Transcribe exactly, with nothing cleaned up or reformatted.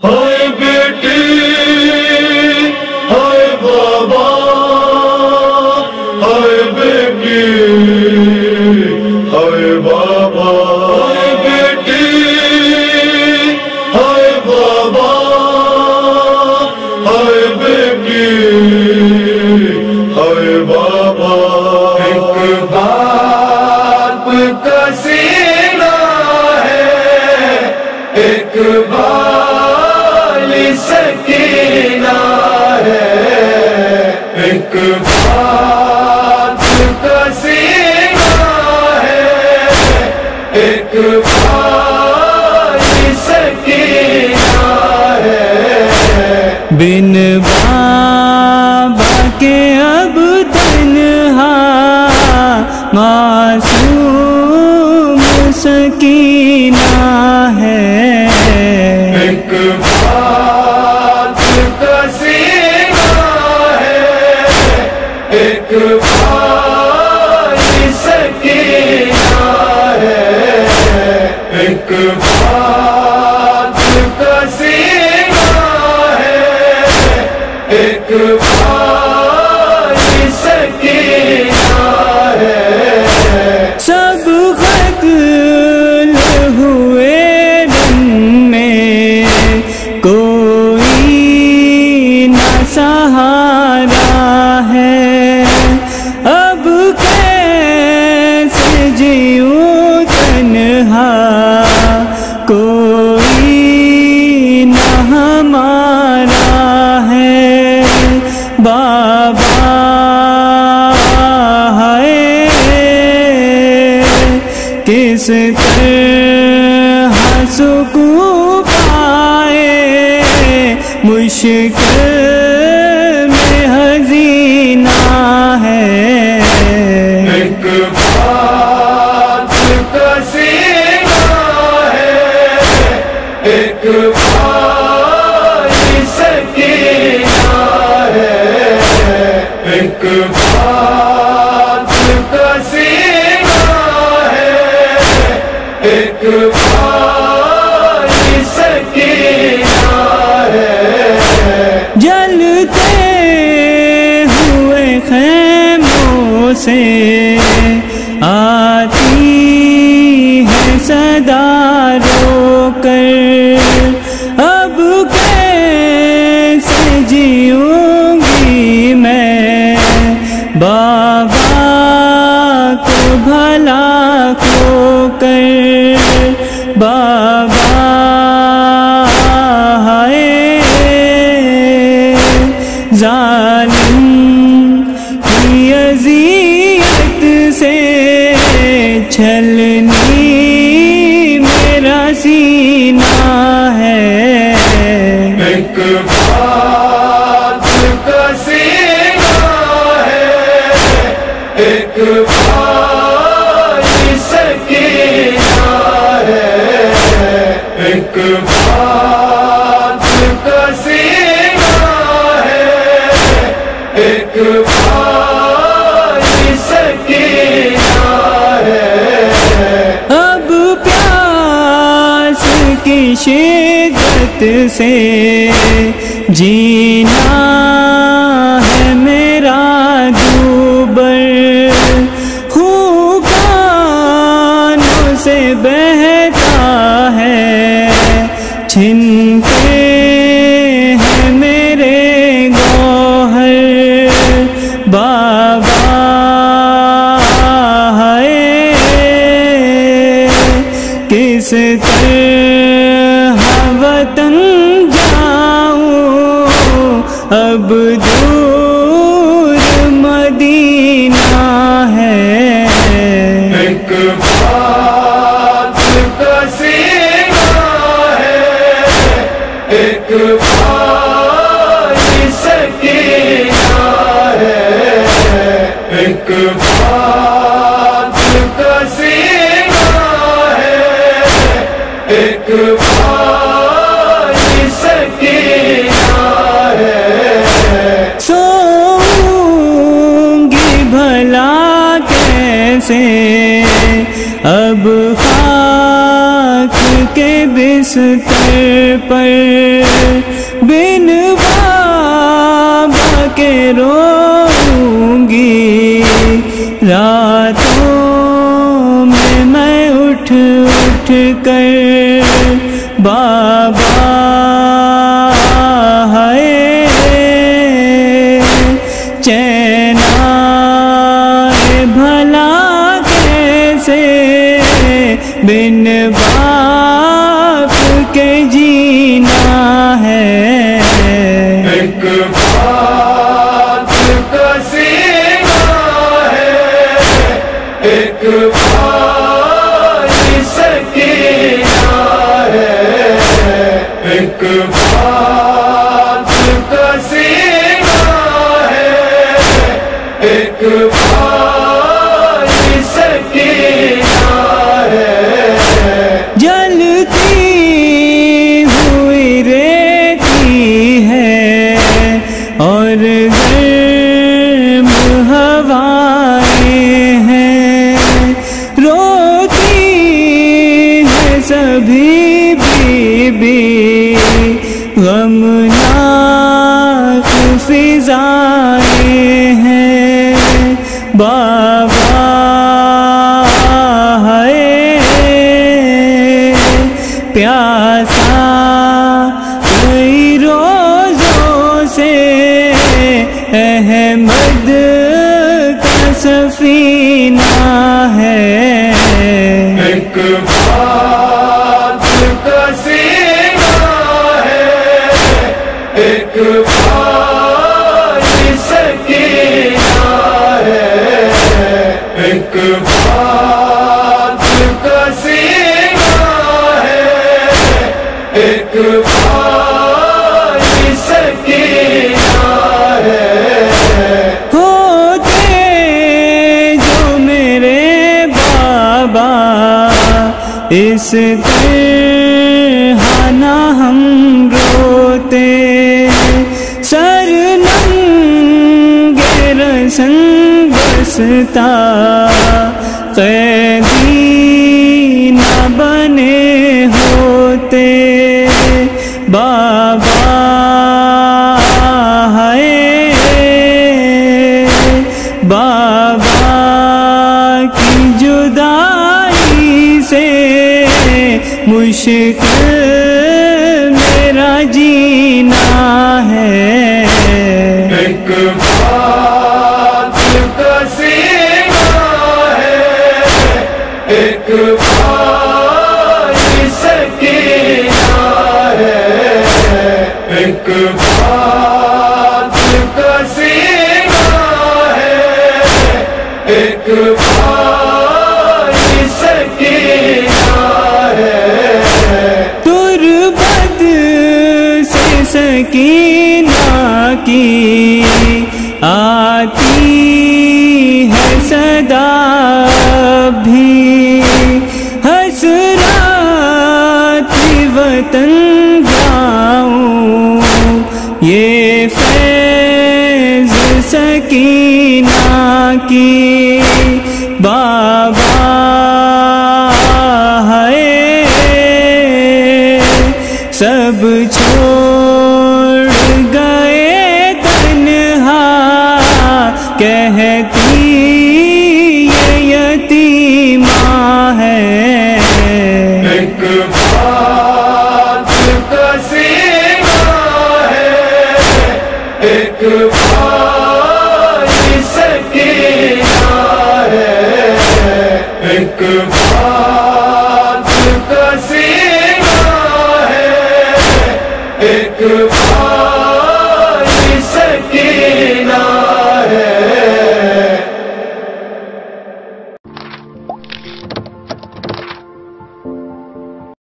ہائے بیٹی ہائے بابا ہائے بیٹی ہائے بابا ہائے بیٹی ہائے بابا ہائے بیٹی ہائے بابا ایک باپ کا سینہ ہے ایک بالی سکینہ ہے ایک باپ کا سینہ ہے ایک بالی سکینہ ہے بن بابا کے اب تنہا معصوم سکینہ ہے ایک باپ کا سینہ ہے ایک بالی سکینہ ہے ایک باپ کا سینہ ہے ایک بالی سکینہ ہے سب قتل ہوئے دن میں کوئی نہ سہارا ہے اب کیسے جیوں تنہا کوئی نہ ہمارا ہے بابا کس طرح سکون پائے مشکل میں حزینہ ہے ایک باپ کا سینہ ہے ایک بالی سکینہ ہے ایک باپ کا سینہ ایک بالی سکینہ ہے جلتے ہوئے خیموں سے آتی ہے صدا رو کر اب کیسے جیوں گی میں بابا کو بھلا کھو کر بابا ہائے ظالم کی اذیت سے چھلنی میرا سینہ ہے ایک باپ کا سینہ ہے ایک بالی سکینہ ہے ایک باپ کا سینہ ہے ایک بالی سکینہ ہے اب پیاس کی شدت سے جینا ہے میرا دوبر خون کانوں سے بہتا ہے چھنتے ہیں میرے گوہر بابا ہائے کس طرح وطن جاؤں اب دور مدینہ ہے ایک باپ کا سینہ ہے ایک بالی سکینہ ہے ایک باپ کا سینہ ہے ایک بالی سکینہ ہے سوؤں گی بھلا کیسے اب خاک کے بستر پر بن بابا کے روؤں گی، راتوں میں میں اٹھ اٹھ کر بابا ہے چین آئے بھلا کیسے بن باپ کے جینا ہے، ایک بات کا سینہ ہے، ایک بھائی سکینہ ہے، ایک بات کا سینہ ہے، ایک بھائی سکینہ ہے، جلتی ہوئی ریتی ہے اور گرم ہوائیں ہیں، روتی ہے سبھی بی بی، غمناک فضائیں ہیں، بابا ہے پیاسا کئی روزوں سے احمد کا سفینہ ہے، ایک بات کا سینہ ہے، ایک بھائی سکینہ ہے، ایک بات کا سینہ ہے، ایک بھائی سکینہ ہے، ہوتے جو میرے بابا اس طرح نہ ہم روتے، سر ننگے رسن بستا قیدی نہ بنے ہوتے، بابا ہے بابا کی جدائی سے مشکل میرا جینا ہے، ایک بات کا سینہ ہے، ایک بھائی سکینہ ہے، ایک بات کا سینہ ہے، ایک بھائی سکینہ ہے، تربت سے سکینہ کی آتی ہے صدا بھی، حسرات وطن جاؤں یہ فیض سکینہ کی، بابا ہے سب چھوڑ گئے تنہا، کہتی یہ یتیمہ ہے، ایک بات کا سینہ ہے، ایک بھائی سکینہ ہے، ایک بات